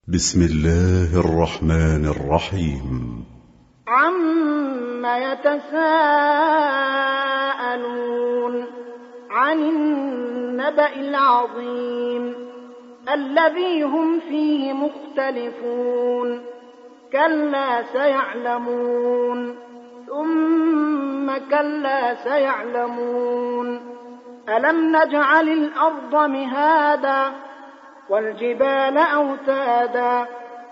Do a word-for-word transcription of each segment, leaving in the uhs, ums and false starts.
بسم الله الرحمن الرحيم. عم يتساءلون عن النبأ العظيم الذي هم فيه مختلفون كلا سيعلمون ثم كلا سيعلمون ألم نجعل الأرض مهادا والجبال أوتادا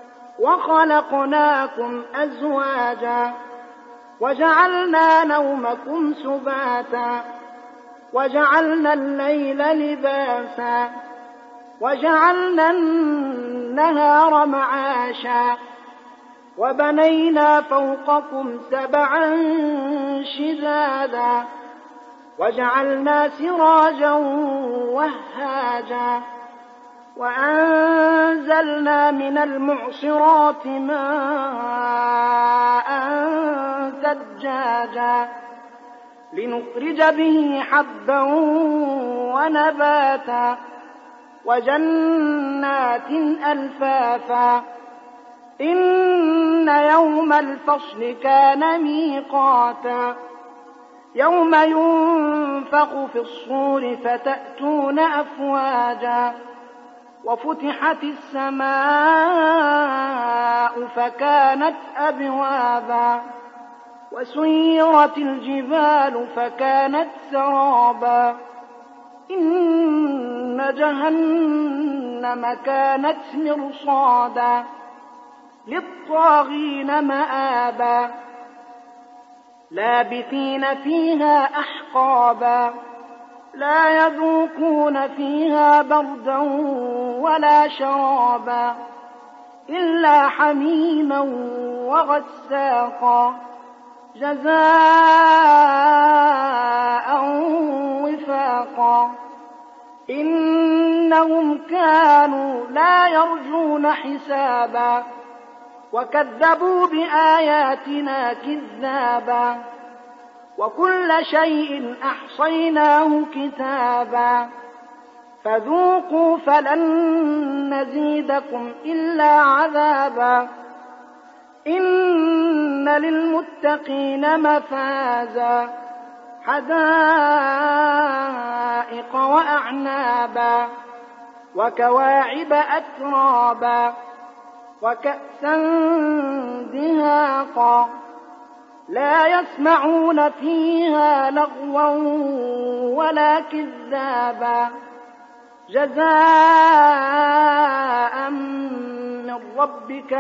وخلقناكم أزواجا وجعلنا نومكم سباتا وجعلنا الليل لباسا وجعلنا النهار معاشا وبنينا فوقكم سبعا شدادا وجعلنا سراجا وهاجا وأنزلنا من المعصرات ماء ثجاجا لنخرج به حبا ونباتا وجنات ألفافا إن يوم الفصل كان ميقاتا يوم ينفخ في الصور فتأتون أفواجا وفتحت السماء فكانت أبوابا وسيرت الجبال فكانت سرابا إن جهنم كانت مرصادا للطاغين مآبا لابثين فيها أحقابا لا يذوقون فيها بردا ولا شرابا إلا حميما وغساقا جزاء وفاقا إنهم كانوا لا يرجون حسابا وكذبوا بآياتنا كذابا وكل شيء أحصيناه كتابا فذوقوا فلن نزيدكم إلا عذابا إن للمتقين مفازا حدائق وأعنابا وكواعب أترابا وكأسا دهاقا لا يسمعون فيها لغوا ولا كذابا جزاء من ربك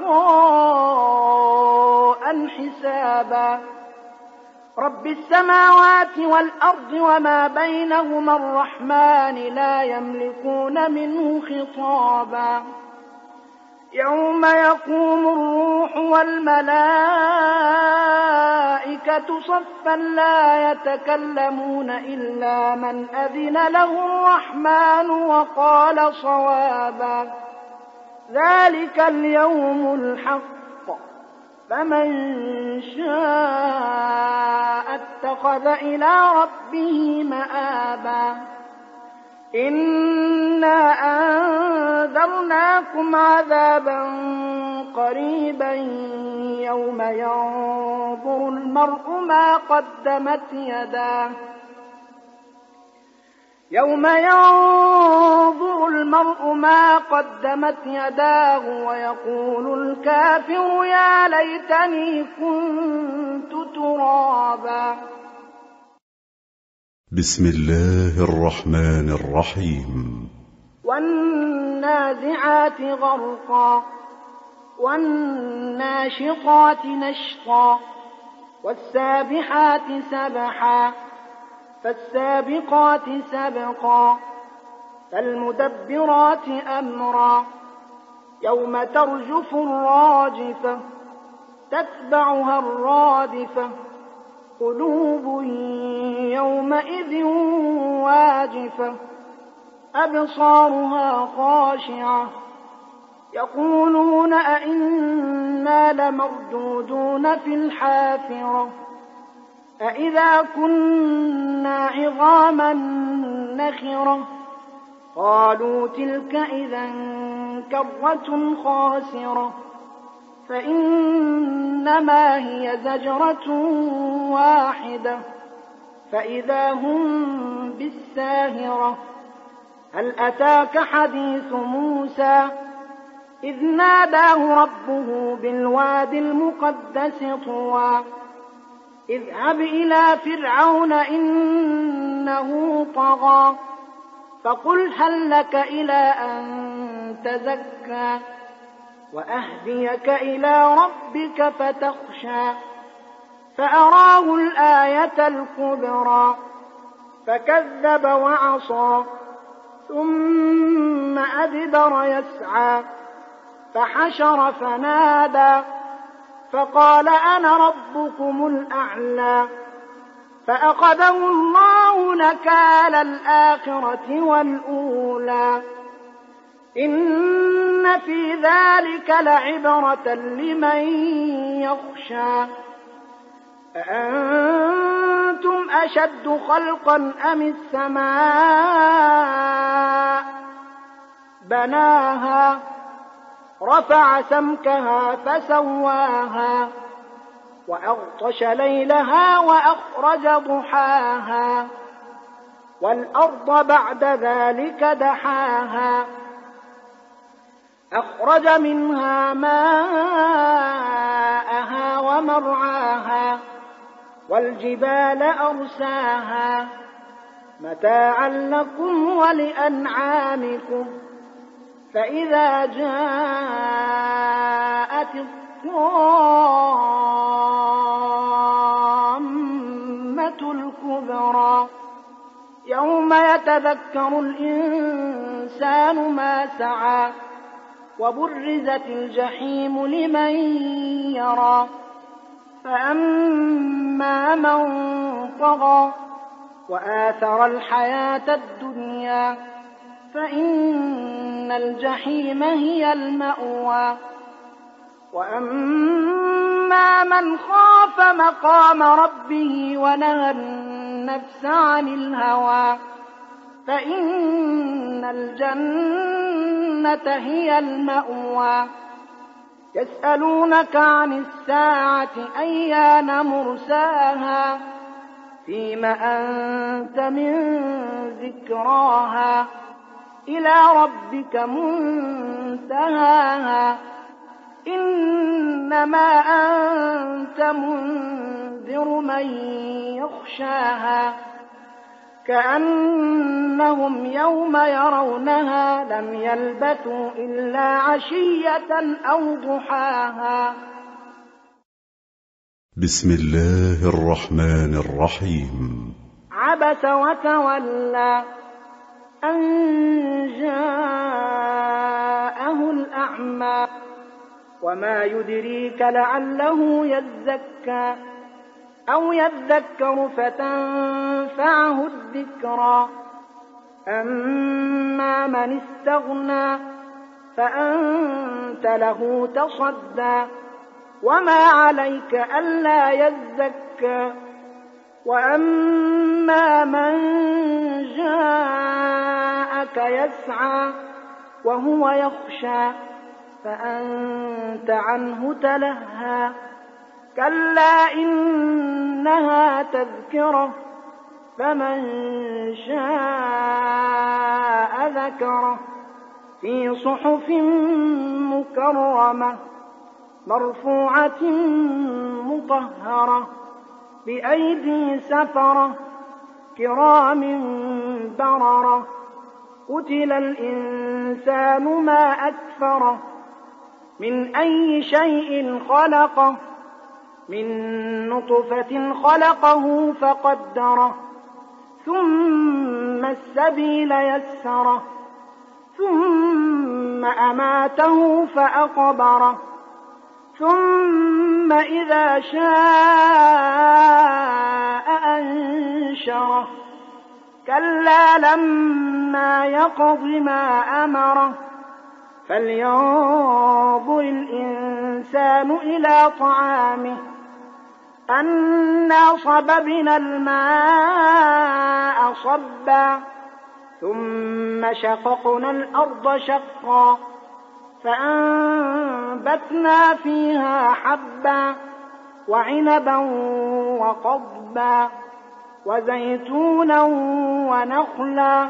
عطاء حسابا رب السماوات والأرض وما بينهما الرحمن لا يملكون منه خطابا يوم يقوم الروح والملائكة صفا لا يتكلمون إلا من أذن له الرحمن وقال صوابا ذلك اليوم الحق فمن شاء اتخذ إلى ربه مآبا إنا أنذرناكم عذابا قريبا يوم ينظر المرء ما قدمت يداه يوم ينظر المرء ما قدمت يداه ويقول الكافر يا ليتني كنت ترابا. بسم الله الرحمن الرحيم. والنازعات غرقا والناشطات نشطا والسابحات سبحا فالسابقات سبقا فالمدبرات أمرا يوم ترجف الراجفة تتبعها الرادفة قلوب يومئذ واجفة أبصارها خاشعة يقولون أئنا لمردودون في الحافرة أئذا كنا عظاما نخرة قالوا تلك إذا كرة خاسرة فإنما هي زجرة واحدة فإذا هم بالساهرة. هل أتاك حديث موسى إذ ناداه ربه بالواد المقدس طوى اذهب إلى فرعون إنه طغى فقل هل لك إلى أن تزكى وأهديك إلى ربك فتخشى فأراه الآية الكبرى فكذب وعصى ثم أدبر يسعى فحشر فنادى فقال أنا ربكم الأعلى فأخذه الله نكال الآخرة والأولى إن في ذلك لعبرة لمن يخشى. أأنتم أشد خلقا أم السماء بناها رفع سمكها فسواها وأغطش ليلها وأخرج ضحاها والأرض بعد ذلك دحاها أخرج منها ماءها ومرعاها والجبال أرساها متاعا لكم ولأنعامكم فإذا جاءت الطامة الكبرى يوم يتذكر الإنسان ما سعى وبرزت الجحيم لمن يرى فأما من طغى وآثر الحياة الدنيا فإن الجحيم هي المأوى وأما من خاف مقام ربه ونهى النفس عن الهوى فإن الجنة هي المأوى. يسألونك عن الساعة أيان مرساها فيم أنت من ذكراها إلى ربك منتهاها إنما أنت منذر من يخشاها كأنهم يوم يرونها لم يلبثوا إلا عشية أو ضحاها. بسم الله الرحمن الرحيم. عبس وتولى أن جاءه الأعمى وما يدريك لعله يزكى أو يذكر فتنفعه الذكرى أما من استغنى فأنت له تصدى وما عليك ألا يزكى وأما من جاءك يسعى وهو يخشى فأنت عنه تلهى كلا إنها تذكرة فمن شاء ذكره في صحف مكرمة مرفوعة مطهرة بأيدي سفرة كرام بررة قتل الإنسان ما أكفره من أي شيء خلقه من نطفة خلقه فقدره ثم السبيل يسره ثم أماته فأقبره ثم إذا شاء أنشره كلا لما يقض ما أمره فلينظر الإنسان إلى طعامه أنا صببنا الماء صبا ثم شققنا الأرض شقا فأنبتنا فيها حبا وعنبا وقضبا وزيتونا ونخلا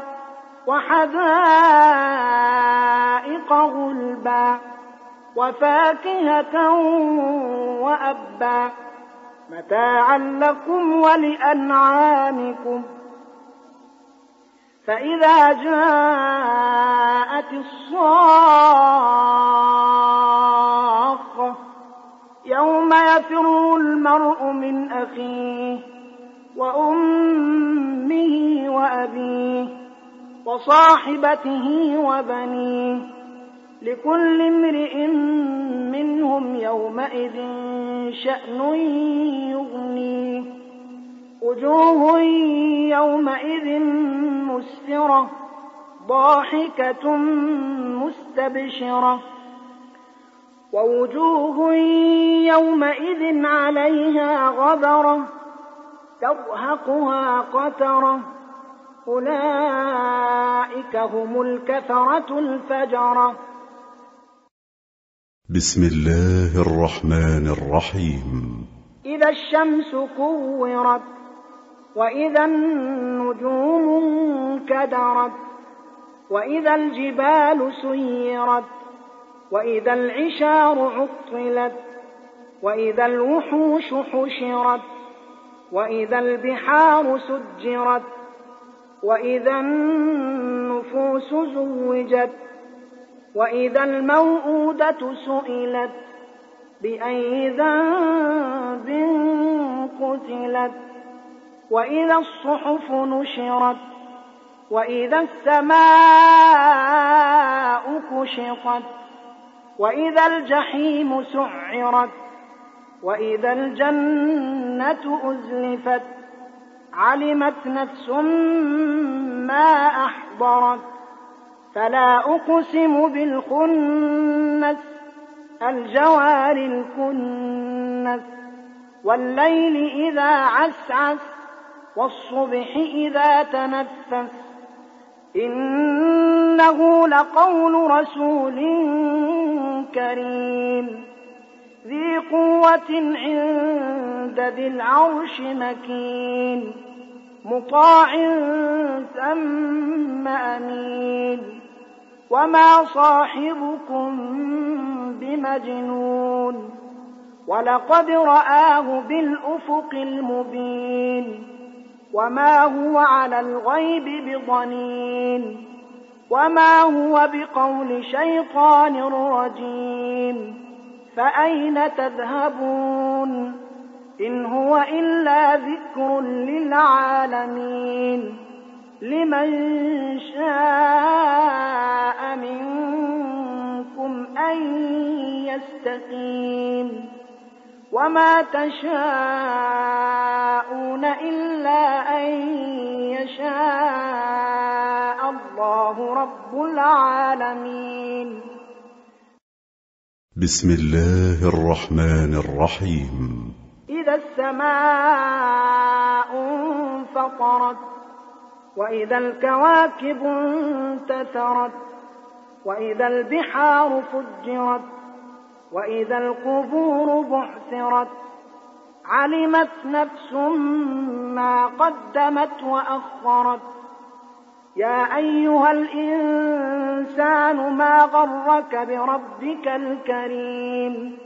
وحدائق غلبا وفاكهة وأبا متاعا لكم ولأنعامكم. فإذا جاءت الصاخة يوم يفر المرء من أخيه وأمه وأبيه وصاحبته وبنيه لكل امرئ منهم يومئذ شأن يغنيه. وجوه يومئذ مسفرة ضاحكة مستبشرة ووجوه يومئذ عليها غبرة ترهقها قترة أولئك هم الكفرة الفجرة. بسم الله الرحمن الرحيم. إذا الشمس كورت وإذا النجوم انكدرت وإذا الجبال سيرت وإذا العشار عطلت وإذا الوحوش حشرت وإذا البحار سجرت وإذا النفوس زوجت وإذا الموءودة سئلت بأي ذنب قتلت وإذا الصحف نشرت وإذا السماء كشطت وإذا الجحيم سعرت وإذا الجنة أزلفت علمت نفس ما أحضرت. فلا أقسم بالخنس الجوار الكنس والليل إذا عسعس والصبح إذا تنفس إنه لقول رسول كريم ذي قوة عند ذي العرش مكين مطاع ثم أمين وما صاحبكم بمجنون ولقد رآه بالأفق المبين وما هو على الغيب بضنين وما هو بقول شيطان رجيم. فأين تذهبون إن هو إلا ذكر للعالمين لمن شاء منكم أن يستقيم وما تشاءون إلا أن يشاء الله رب العالمين. بسم الله الرحمن الرحيم. إذا السماء انفطرت وإذا الكواكب انتثرت وإذا البحار فجرت وإذا القبور بعثرت علمت نفس ما قدمت وأخرت. يا أيها الإنسان ما غرك بربك الكريم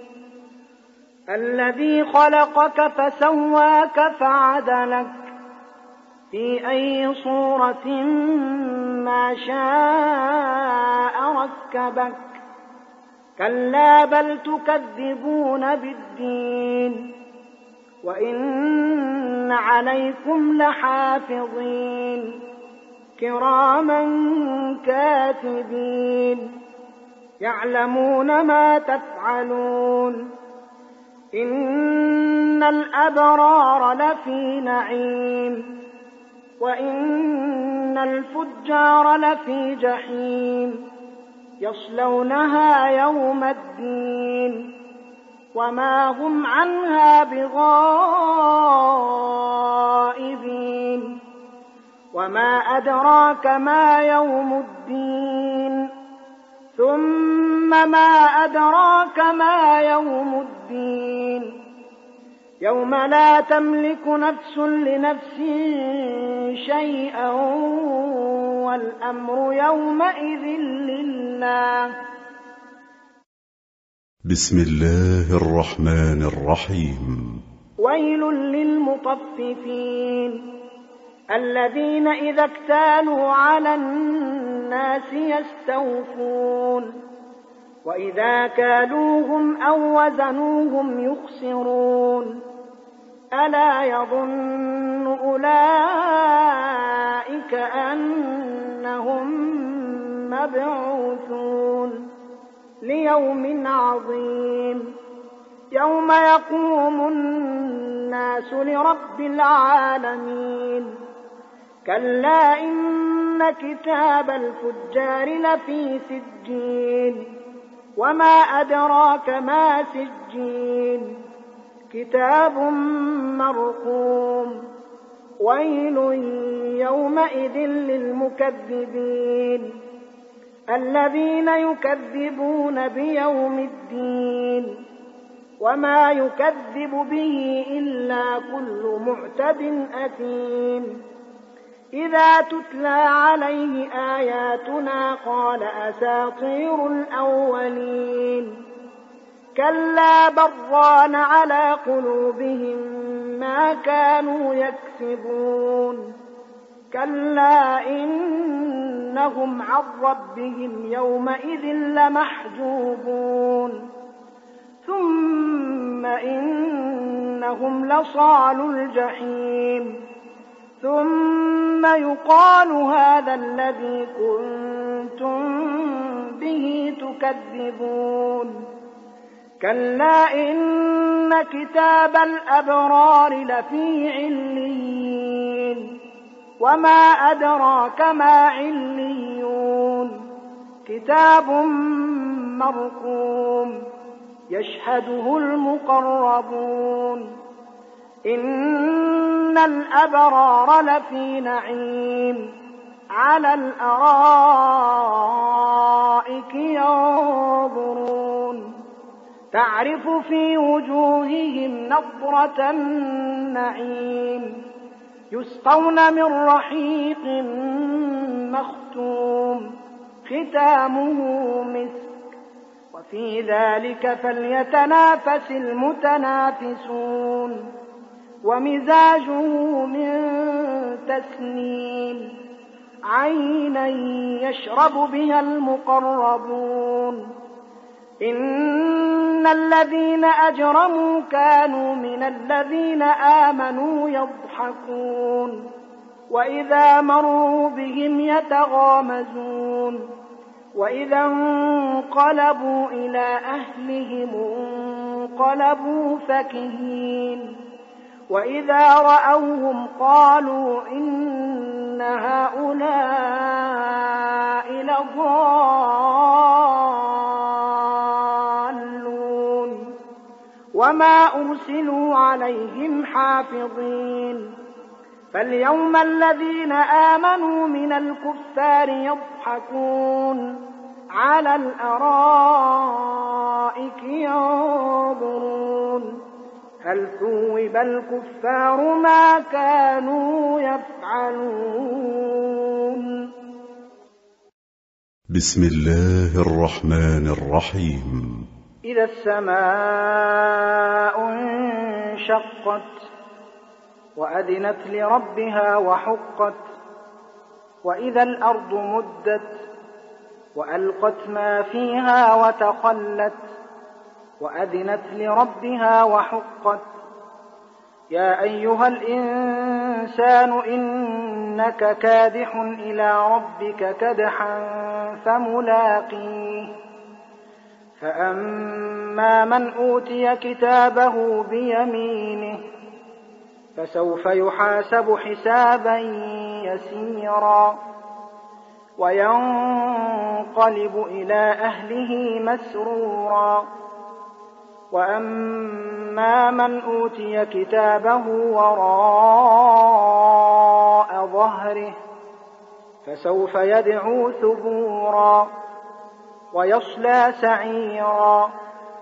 الذي خلقك فسواك فعدلك في أي صورة ما شاء ركبك كلا بل تكذبون بالدين وإن عليكم لحافظين كراما كاتبين يعلمون ما تفعلون. إن الأبرار لفي نعيم وإن الفجار لفي جحيم يصلونها يوم الدين وما هم عنها بغائبين. وما أدراك ما يوم الدين ثم ما أدراك ما يوم الدين يوم لا تملك نفس لنفس شيئا والأمر يومئذ لله. بسم الله الرحمن الرحيم. ويل للمطففين الذين إذا اكتالوا على الناس يستوفون وإذا كالوهم أو وزنوهم يخسرون ألا يظن أولئك أنهم مبعوثون ليوم عظيم يوم يقوم الناس لرب العالمين. كلا إن كتاب الفجار لفي سجين وما أدراك ما سجين كتاب مرقوم. ويل يومئذ للمكذبين الذين يكذبون بيوم الدين وما يكذب به إلا كل معتد أثيم. إذا تتلى عليه آياتنا قال أساطير الأولين كلا بل ران على قلوبهم ما كانوا يكسبون. كلا إنهم عن ربهم يومئذ لمحجوبون ثم إنهم لصالو الجحيم ثم يقال هذا الذي كنتم به تكذبون. كلا إن كتاب الأبرار لفي عليين وما أدراك ما عليون كتاب مرقوم يشهده المقربون. إن الأبرار لفي نعيم على الأرائك ينظرون تعرف في وجوههم نضرة النعيم يسقون من رحيق مختوم ختامه مسك وفي ذلك فليتنافس المتنافسون. ومزاجه من تسنيم عينا يشرب بها المقربون. إن الذين أجرموا كانوا من الذين آمنوا يضحكون وإذا مروا بهم يتغامزون وإذا انقلبوا إلى أهلهم انقلبوا فكهين وإذا رأوهم قالوا إن هؤلاء لضالون وما أرسلوا عليهم حافظين. فاليوم الذين آمنوا من الكفار يضحكون على الأرائك ينظرون هل ثوب الكفار ما كانوا يفعلون. بسم الله الرحمن الرحيم. إذا السماء انشقت وأذنت لربها وحقت وإذا الأرض مدت وألقت ما فيها وتخلت وأذنت لربها وحقت. يا أيها الإنسان إنك كادح إلى ربك كدحا فملاقيه. فأما من أوتي كتابه بيمينه فسوف يحاسب حسابا يسيرا وينقلب إلى أهله مسرورا. وأما من أوتي كتابه وراء ظهره فسوف يدعو ثبورا ويصلى سعيرا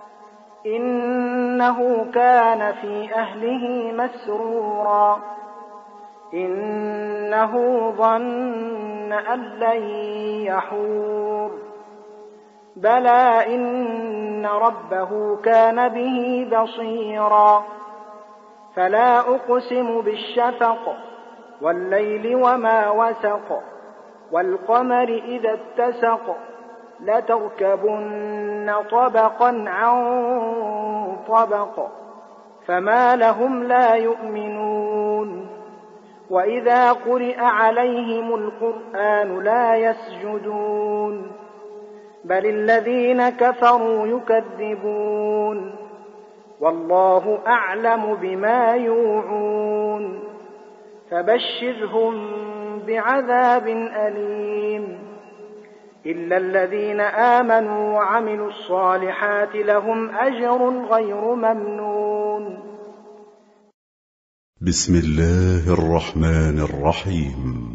إنه كان في أهله مسرورا إنه ظن أن لن يحور بلى إن ربه كان به بصيرا فلا أقسم بالشفق والليل وما وسق والقمر إذا اتسق لتركبن طبقا عن طبق فما لهم لا يؤمنون وإذا قرئ عليهم القرآن لا يسجدون بل الذين كفروا يكذبون والله أعلم بما يوعون فبشرهم بعذاب أليم إلا الذين آمنوا وعملوا الصالحات لهم أجر غير ممنون. بسم الله الرحمن الرحيم.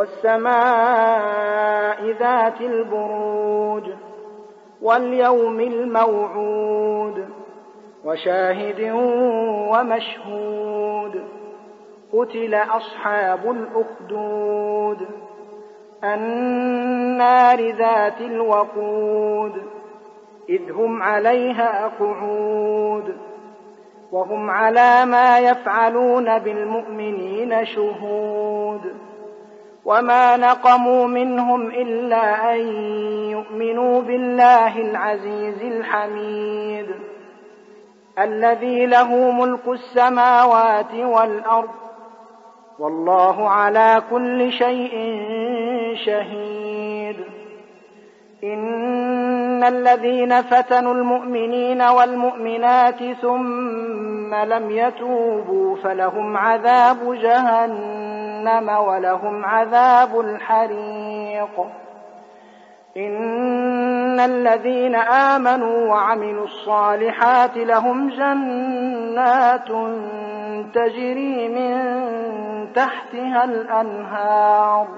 والسماء ذات البروج واليوم الموعود وشاهد ومشهود قتل أصحاب الأخدود النار ذات الوقود إذ هم عليها قعود وهم على ما يفعلون بالمؤمنين شهود وما نقموا منهم إلا أن يؤمنوا بالله العزيز الحميد الذي له ملك السماوات والأرض والله على كل شيء شهيد. إن الذين فتنوا المؤمنين والمؤمنات ثم لم يتوبوا فلهم عذاب جهنم ولهم عذاب الحريق. إن الذين آمنوا وعملوا الصالحات لهم جنات تجري من تحتها الأنهار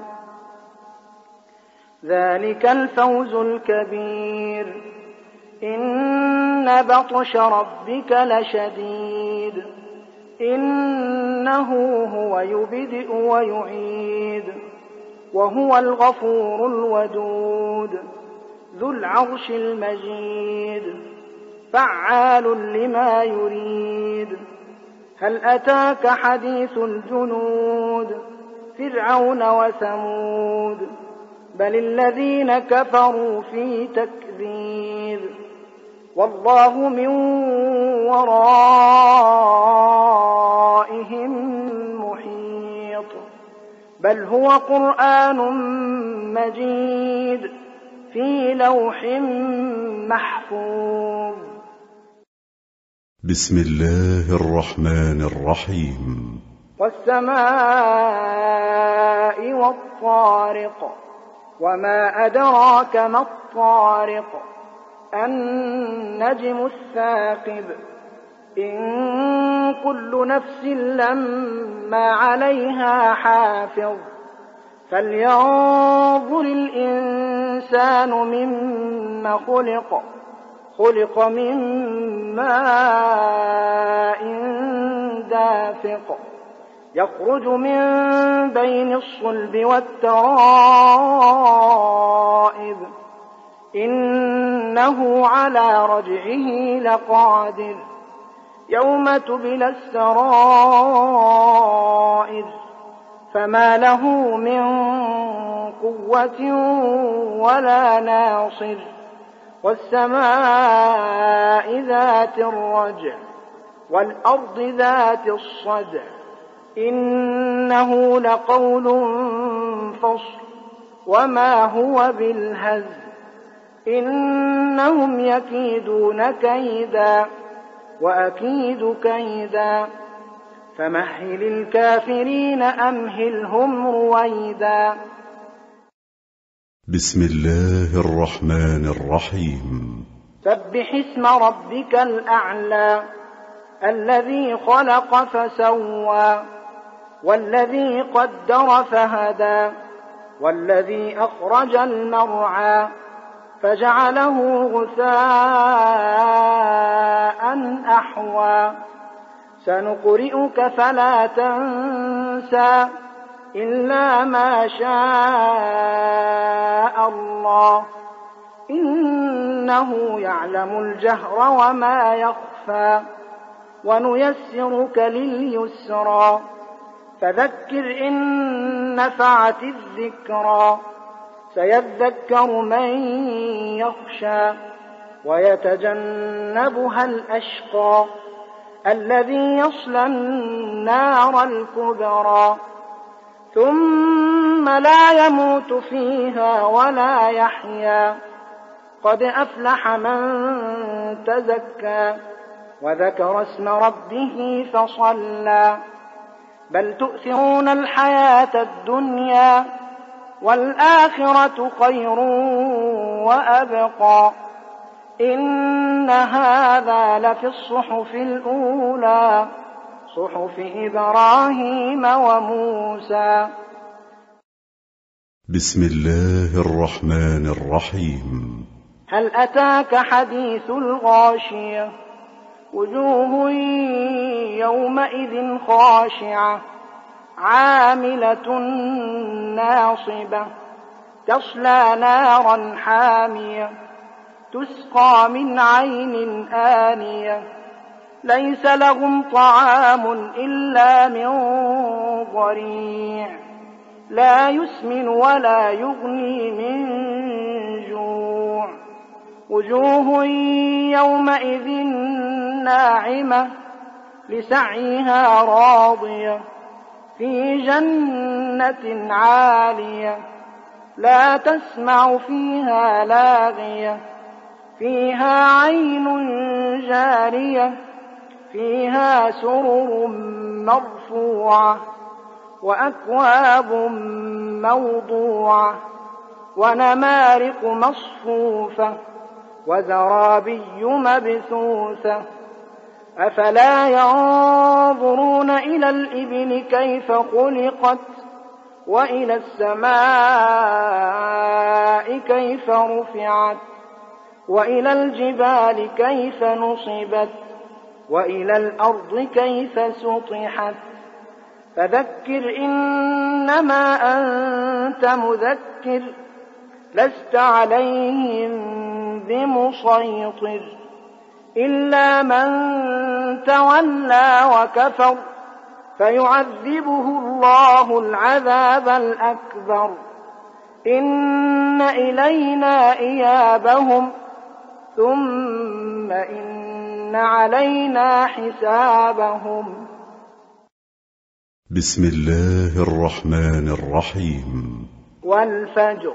ذلك الفوز الكبير. إن بطش ربك لشديد إنه هو يبدئ ويعيد وهو الغفور الودود ذو العرش المجيد فعال لما يريد. هل أتاك حديث الجنود فرعون وثمود بل الذين كفروا في تكذيب والله من ورائهم محيط بل هو قرآن مجيد في لوح محفوظ. بسم الله الرحمن الرحيم. والسماء والطارق وما أدراك ما الطارق النجم الثاقب إن كل نفس لما عليها حافظ فلينظر الإنسان مما خلق خلق من ماء دافق يخرج من بين الصلب والترائب إنه على رجعه لقادر يوم تبلى السرائر فما له من قوة ولا ناصر. والسماء ذات الرجع والأرض ذات الصدع إنه لقول فصل وما هو بالهزل إنهم يكيدون كيدا وأكيد كيدا فمهل الكافرين أمهلهم رويدا. بسم الله الرحمن الرحيم. سبح اسم ربك الأعلى الذي خلق فسوى والذي قدر فهدى والذي أخرج المرعى فجعله غثاء أحوى سنقرئك فلا تنسى إلا ما شاء الله إنه يعلم الجهر وما يخفى ونيسرك لليسرى فذكر إن نفعت الذكرى سيذكر من يخشى ويتجنبها الأشقى الذي يصلى النار الكبرى ثم لا يموت فيها ولا يحيا قد أفلح من تزكى وذكر اسم ربه فصلى بل تؤثرون الحياة الدنيا والآخرة خير وأبقى إن هذا لفي الصحف الأولى صحف إبراهيم وموسى. بسم الله الرحمن الرحيم. هل أتاك حديث الغاشية وجوه يومئذ خاشعة عاملة ناصبة تصلى نارا حامية تسقى من عين آنية ليس لهم طعام إلا من ضريع لا يسمن ولا يغني من جوع وجوه يومئذ ناعمة لسعيها راضية في جنة عالية لا تسمع فيها لاغية فيها عين جارية فيها سرر مرفوعة وأكواب موضوعة ونمارق مصفوفة وزرابي مبثوثة أفلا ينظرون إلى الإبل كيف خلقت وإلى السماء كيف رفعت وإلى الجبال كيف نصبت وإلى الأرض كيف سطحت فذكر إنما أنت مذكر لست عليهم بمسيطر إلا من تولى وكفر فيعذبه الله العذاب الأكبر إن إلينا إيابهم ثم إن علينا حسابهم. بسم الله الرحمن الرحيم. والفجر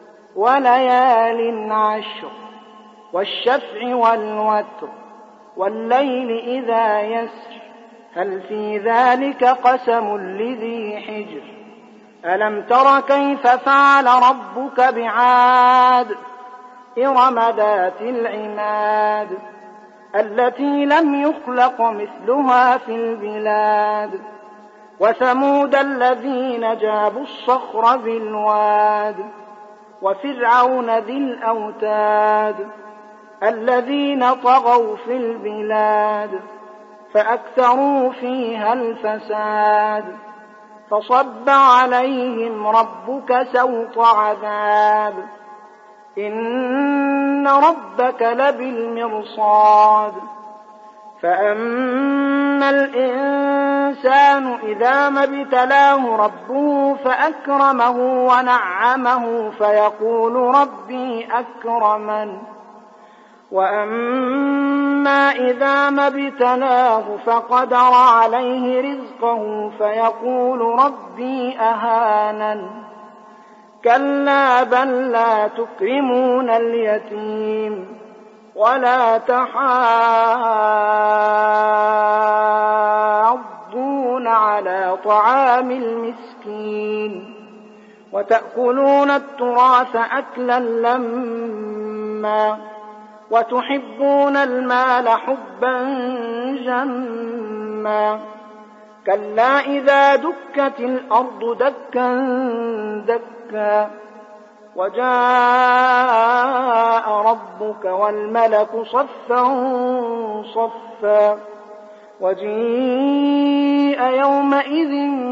وليال عشر والشفع والوتر والليل إذا يسر هل في ذلك قسم لذي حجر ألم تر كيف فعل ربك بعاد إرم ذات العماد التي لم يخلق مثلها في البلاد وثمود الذين جابوا الصخر بالواد وفرعون ذي الأوتاد الذين طغوا في البلاد فأكثروا فيها الفساد فصب عليهم ربك سوط عذاب إن ربك لبالمرصاد فأما الإنسان إذا ما ابتلاه ربه فأكرمه ونعمه فيقول ربي أكرمن وأما إذا ما ابتلاه فقدر عليه رزقه فيقول ربي أهانن كلا بل لا تكرمون اليتيم ولا تحاضون على طعام المسكين وتأكلون التراث أكلا لما وتحبون المال حبا جما كلا إذا دكت الأرض دكا دكا وجاء ربك والملك صفا صفا وجيء يومئذ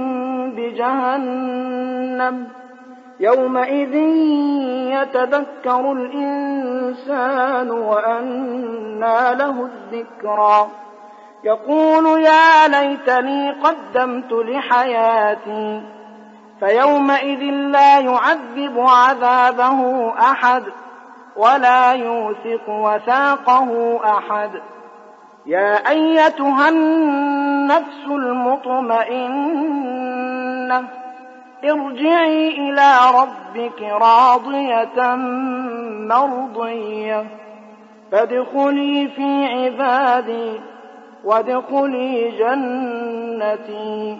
بجهنم يومئذ يتذكر الإنسان وأنى له الذكرى يقول يا ليتني قدمت لحياتي فيومئذ لا يعذب عذابه أحد ولا يوثق وثاقه أحد يا أيتها النفس المطمئنة ارجعي إلى ربك راضية مرضية فادخلي في عبادي وادخلي جنتي.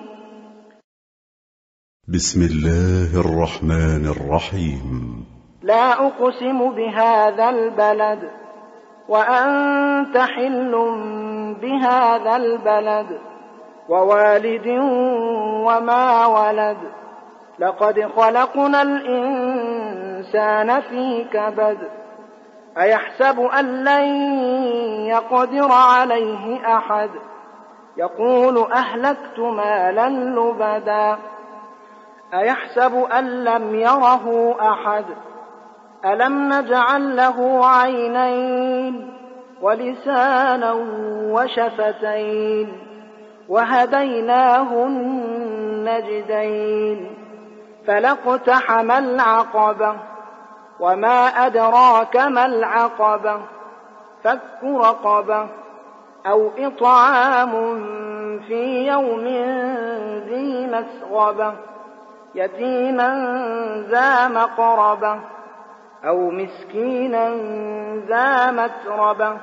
بسم الله الرحمن الرحيم. لا أقسم بهذا البلد وأنت حل بهذا البلد ووالد وما ولد لقد خلقنا الإنسان في كبد أيحسب أن لن يقدر عليه أحد يقول أهلكت مالا لبدا أيحسب أن لم يره أحد ألم نجعل له عينين ولسانا وشفتين وهديناه النجدين فلاقتحم العقبة وما أدراك ما العقبة فك رقبة أو إطعام في يوم ذي مسغبة يتيما ذا مقربة أو مسكينا ذا متربة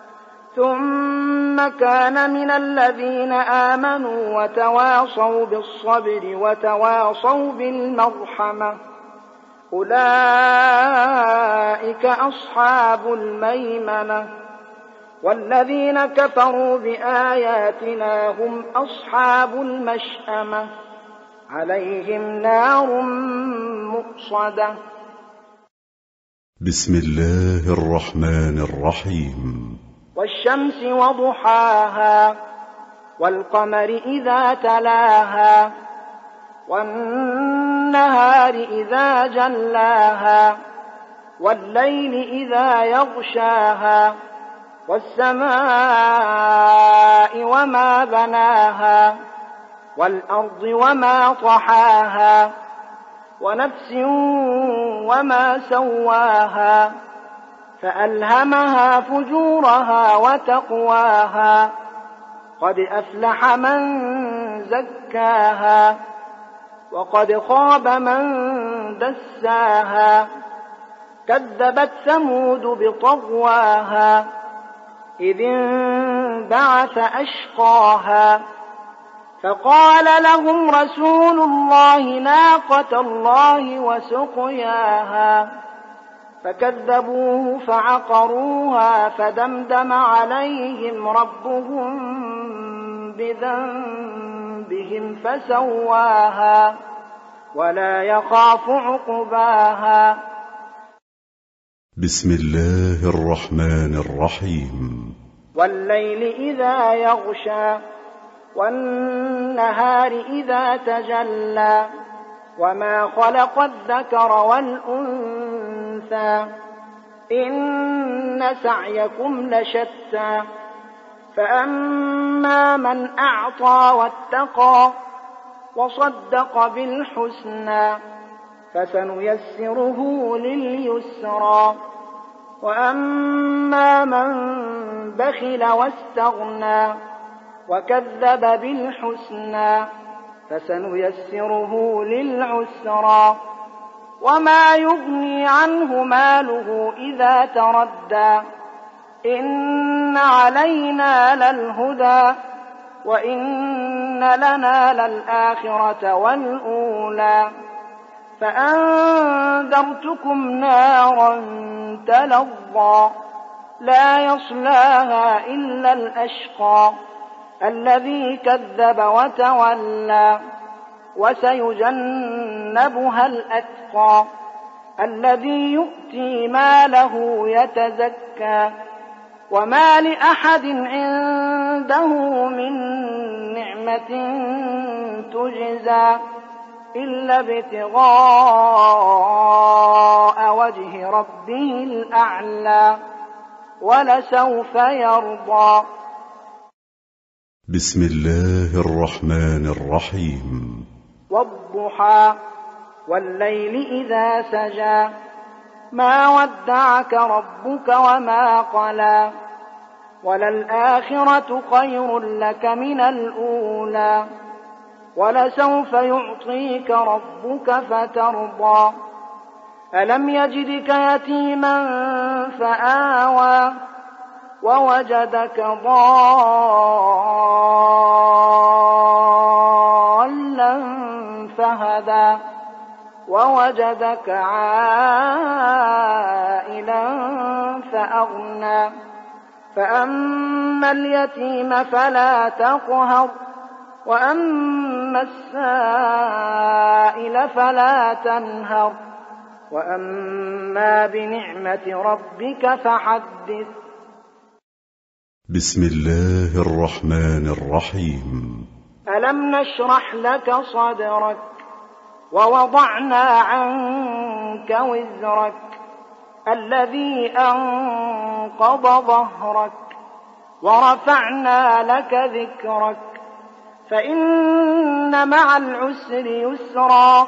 ثم كان من الذين آمنوا وتواصوا بالصبر وتواصوا بالمرحمة أولئك أصحاب الميمنة والذين كفروا بآياتنا هم أصحاب المشأمة عليهم نار مؤصدة. بسم الله الرحمن الرحيم. والشمس وضحاها والقمر إذا تلاها والنهار إذا جلاها والليل إذا يغشاها والسماء وما بناها والأرض وما طحاها ونفس وما سواها فألهمها فجورها وتقواها قد أفلح من زكاها وقد خاب من دساها كذبت ثمود بطغواها إذ انبعث أشقاها فقال لهم رسول الله ناقة الله وسقياها فكذبوه فعقروها فدمدم عليهم ربهم بذنبهم فسواها ولا يخاف عقباها. بسم الله الرحمن الرحيم. والليل إذا يغشى والنهار إذا تجلى وما خلق الذكر والأنثى إن سعيكم لشتى فأما من أعطى واتقى وصدق بالحسنى فسنيسره لليسرى وأما من بخل واستغنى وكذب بالحسنى فسنيسره للعسرى وما يغني عنه ماله إذا تردى إن علينا للهدى وإن لنا للآخرة والأولى فأنذرتكم نارا تلظى لا يصلاها إلا الأشقى الذي كذب وتولى وسيجنبها الأتقى الذي يؤتي ماله يتزكى وما لأحد عنده من نعمة تجزى إلا ابتغاء وجه ربه الأعلى ولسوف يرضى. بسم الله الرحمن الرحيم. والضحى والليل إذا سجى ما ودعك ربك وما قلى وللآخرة خير لك من الأولى ولسوف يعطيك ربك فترضى. ألم يجدك يتيما فآوى ووجدك ضالا فهدى ووجدك عائلا فأغنى فأما اليتيم فلا تقهر وأما السائل فلا تنهر وأما بنعمة ربك فحدث. بسم الله الرحمن الرحيم. ألم نشرح لك صدرك ووضعنا عنك وزرك الذي أنقض ظهرك ورفعنا لك ذكرك فإن مع العسر يسرا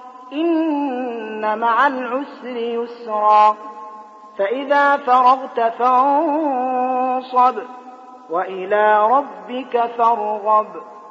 إن مع العسر يسرا فإذا فرغت فانصب وإلى ربك فارغب.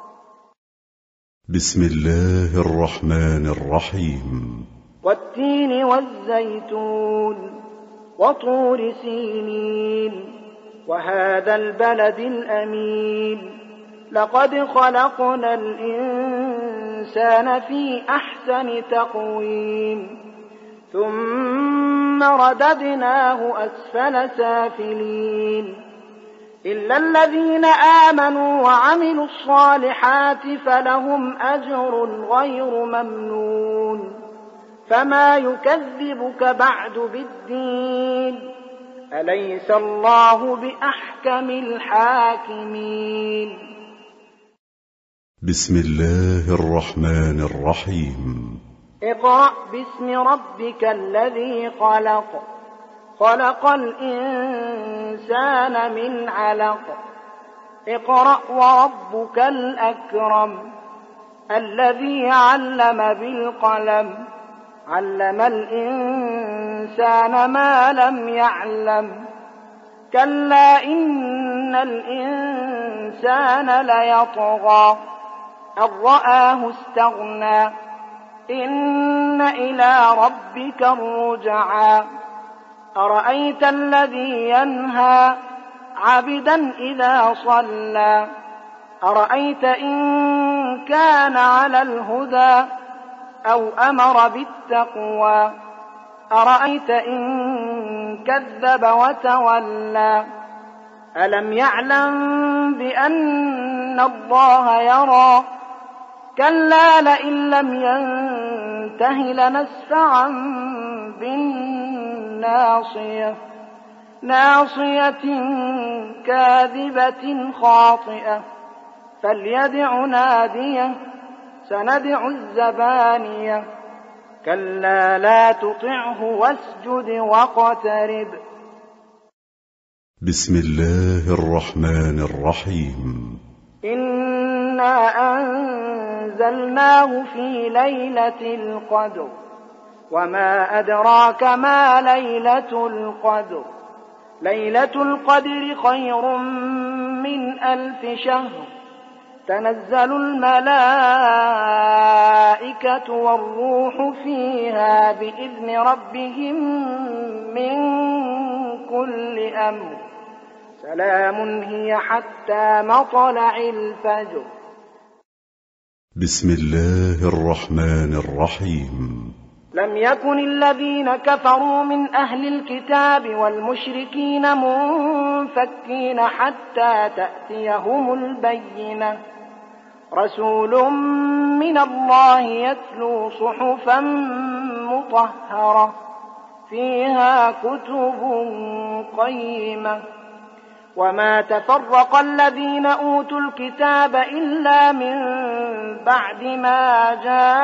بسم الله الرحمن الرحيم. والتين والزيتون وطور سينين وهذا البلد الأمين لقد خلقنا الإنسان في أحسن تقويم ثم رددناه أسفل سافلين إلا الذين آمنوا وعملوا الصالحات فلهم أجر غير ممنون فما يكذبك بعد بالدين أليس الله بأحكم الحاكمين. بسم الله الرحمن الرحيم. اقرأ باسم ربك الذي خلق خلق الإنسان من علق اقرأ وربك الأكرم الذي علم بالقلم علم الإنسان ما لم يعلم كلا إن الإنسان ليطغى أن رآه استغنى إن إلى ربك الرجعى أرأيت الذي ينهى عبدا إذا صلى أرأيت إن كان على الهدى أو أمر بالتقوى أرأيت إن كذب وتولى ألم يعلم بأن الله يرى كلا لئن لم ينته لنسفعا بالناصية ناصية كاذبة خاطئة فليدع ناديه سندع الزبانية كلا لا تطعه واسجد واقترب. بسم الله الرحمن الرحيم. إنا أنزلناه في ليلة القدر وما أدراك ما ليلة القدر ليلة القدر خير من ألف شهر تنزل الملائكة والروح فيها بإذن ربهم من كل أمر سلام هي حتى مطلع الفجر. بسم الله الرحمن الرحيم. لم يكن الذين كفروا من أهل الكتاب والمشركين منفكين حتى تأتيهم البينة رسول من الله يتلو صحفا مطهرة فيها كتب قيمة. وما تفرق الذين أوتوا الكتاب إلا من بعد ما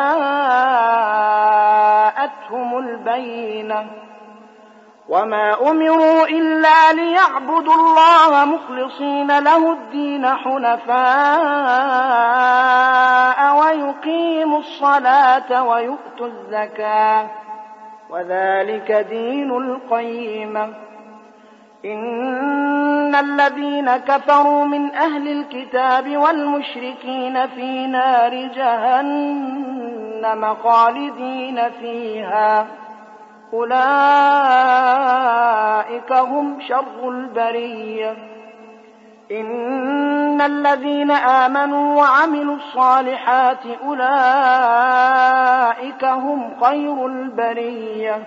جاءتهم البينة. وما أمروا إلا ليعبدوا الله مخلصين له الدين حنفاء ويقيموا الصلاة ويؤتوا الزكاة وذلك دين القيمة. إن الذين كفروا من أهل الكتاب والمشركين في نار جهنم خالدين فيها أولئك هم شر البرية. إن الذين آمنوا وعملوا الصالحات أولئك هم خير البرية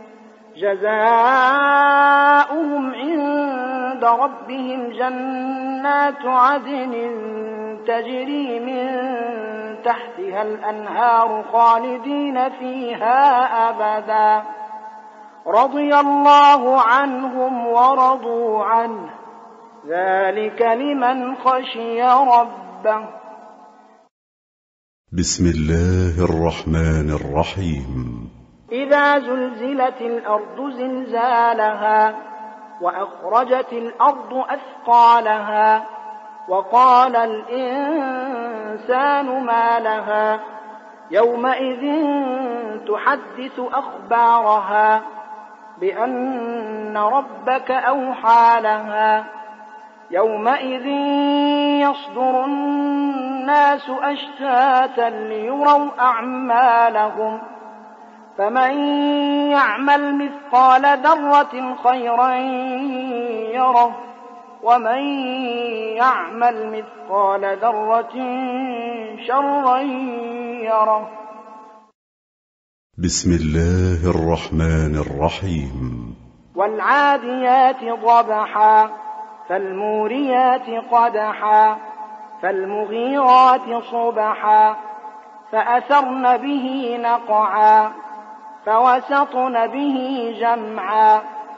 جزاؤهم عند ربهم جنات عدن تجري من تحتها الأنهار خالدين فيها أبدا رضي الله عنهم ورضوا عنه ذلك لمن خشي ربه. بسم الله الرحمن الرحيم. إذا زلزلت الأرض زلزالها وأخرجت الأرض أثقالها وقال الإنسان ما لها يومئذ تحدث أخبارها بأن ربك أوحى لها يومئذ يصدر الناس أشتاتا ليروا أعمالهم فمن يعمل مثقال ذرة خيرا يره ومن يعمل مثقال ذرة شرا يره. بسم الله الرحمن الرحيم. والعاديات ضبحا فالموريات قدحا فالمغيرات صبحا فأثرن به نقعا فوسطن به جمعا.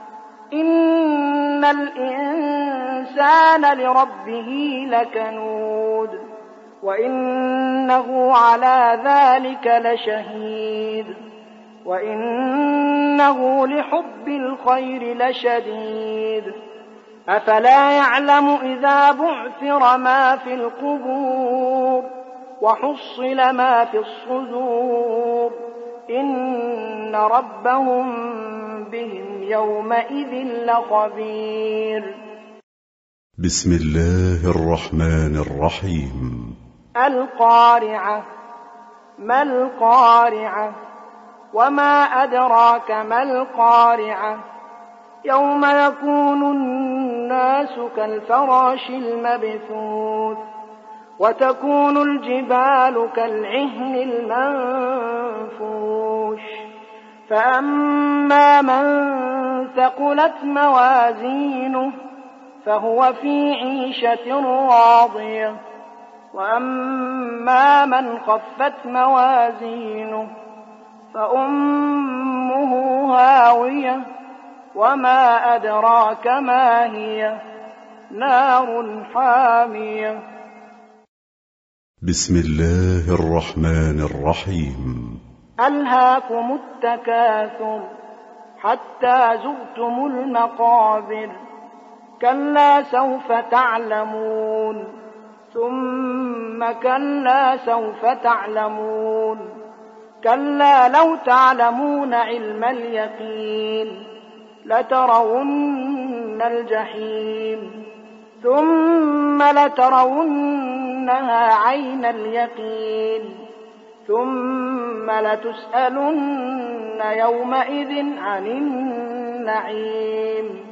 إن الإنسان لربه لكنود وإنه على ذلك لشهيد وإنه لحب الخير لشديد. أفلا يعلم إذا بعثر ما في القبور وحصل ما في الصدور إن ربهم بهم يومئذ لخبير. بسم الله الرحمن الرحيم. القارعة ما القارعة وما أدراك ما القارعة يوم يكون الناس كالفراش المبثوث وتكون الجبال كالعهن المنفوش فأما من ثقلت موازينه فهو في عيشة راضية وأما من خفت موازينه فأمه هاوية وما أدراك ما هي نار حامية. بسم الله الرحمن الرحيم. ألهاكم التكاثر حتى زرتم المقابر كلا سوف تعلمون ثم كلا سوف تعلمون كلا لو تعلمون علم اليقين لترون الجحيم ثم لترونها عين اليقين ثم لتسألن يومئذ عن النعيم.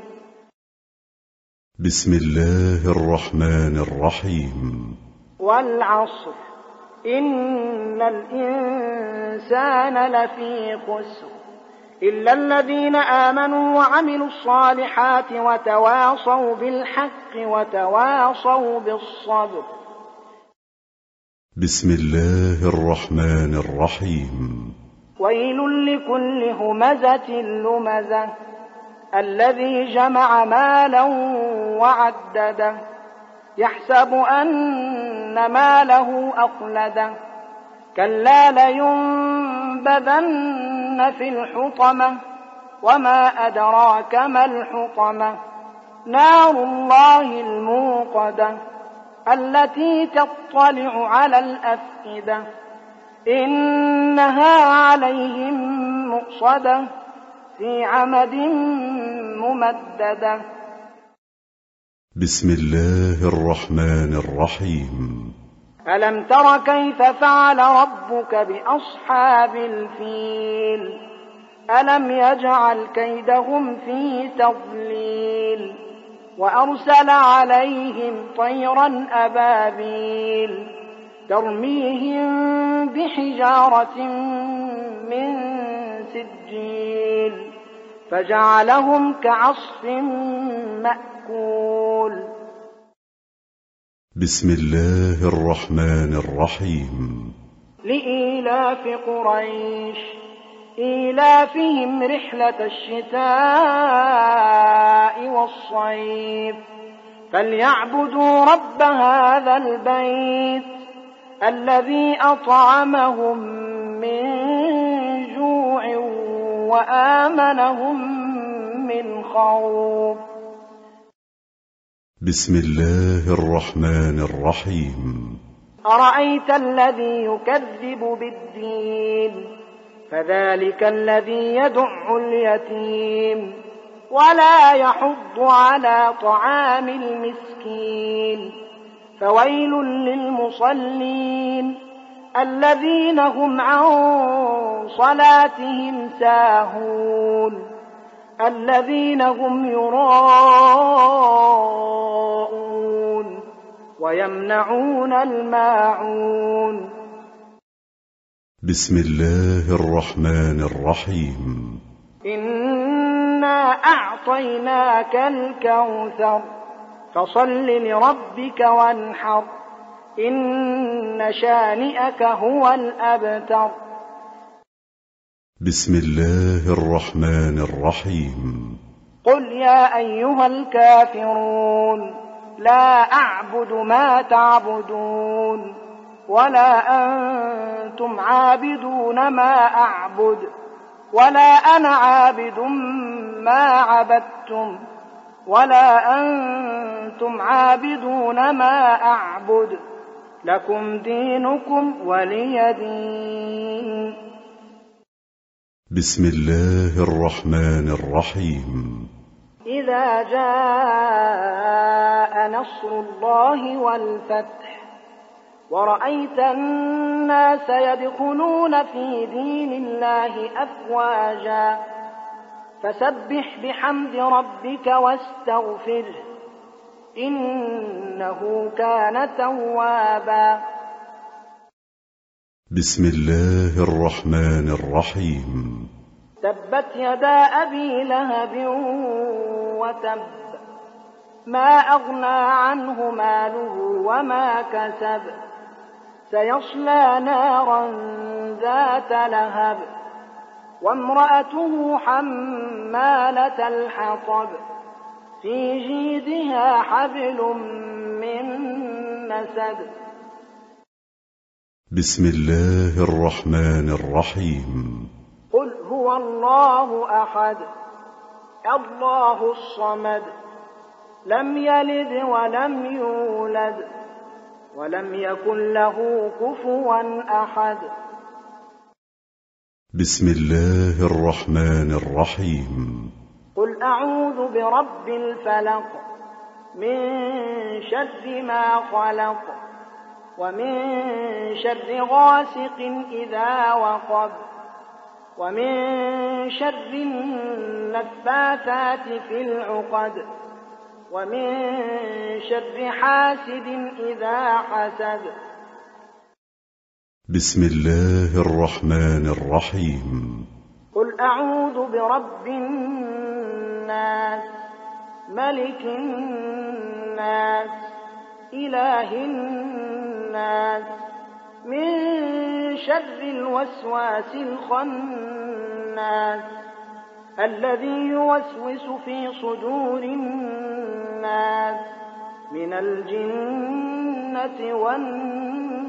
بسم الله الرحمن الرحيم. والعصر إن الإنسان لفي خسر إلا الذين آمنوا وعملوا الصالحات وتواصوا بالحق وتواصوا بالصبر. بسم الله الرحمن الرحيم. ويل لكل همزة لمزة الذي جمع مالا وعدده يحسب أن ماله أخلده كلا لينبذن في الحطمة وما أدراك ما الحطمة نار الله الموقدة التي تطلع على الأفئدة إنها عليهم مؤصدة في عمد ممددة. بسم الله الرحمن الرحيم. ألم تر كيف فعل ربك بأصحاب الفيل ألم يجعل كيدهم في تضليل وأرسل عليهم طيرا أبابيل ترميهم بحجارة من سجيل فجعلهم كعصف مأكول. بسم الله الرحمن الرحيم. لإيلاف قريش إيلافهم رحلة الشتاء والصيف فليعبدوا رب هذا البيت الذي أطعمهم من جوع وآمنهم من خوف. بسم الله الرحمن الرحيم. أرأيت الذي يكذب بالدين فذلك الذي يدع اليتيم ولا يحض على طعام المسكين فويل للمصلين الذين هم عن صلاتهم ساهون الذين هم يراءون ويمنعون الماعون. بسم الله الرحمن الرحيم. إنا أعطيناك الكوثر فصل لربك وانحر إن شانئك هو الأبتر. بسم الله الرحمن الرحيم. قل يا أيها الكافرون لا أعبد ما تعبدون ولا أنتم عابدون ما أعبد ولا أنا عابد ما عبدتم ولا أنتم عابدون ما أعبد لكم دينكم ولي دين. بسم الله الرحمن الرحيم. إذا جاء نصر الله والفتح ورأيت الناس يدخلون في دين الله أفواجا فسبح بحمد ربك واستغفره إنه كان توابا. بسم الله الرحمن الرحيم. تبت يدا أبي لهب وتب ما أغنى عنه ماله وما كسب سيصلى نارا ذات لهب وامرأته حمالة الحطب في جيدها حبل من مسد. بسم الله الرحمن الرحيم. قل هو الله أحد الله الصمد لم يلد ولم يولد ولم يكن له كفوا أحد. بسم الله الرحمن الرحيم. قل أعوذ برب الفلق من شر ما خلق ومن شر غاسق إذا وقب ومن شر النفاثات في العقد ومن شر حاسد إذا حسد. بسم الله الرحمن الرحيم. قل أعوذ برب الناس ملك الناس إله الناس من شر الوسواس الخناس الذي يوسوس في صدور الناس من الجنة والناس.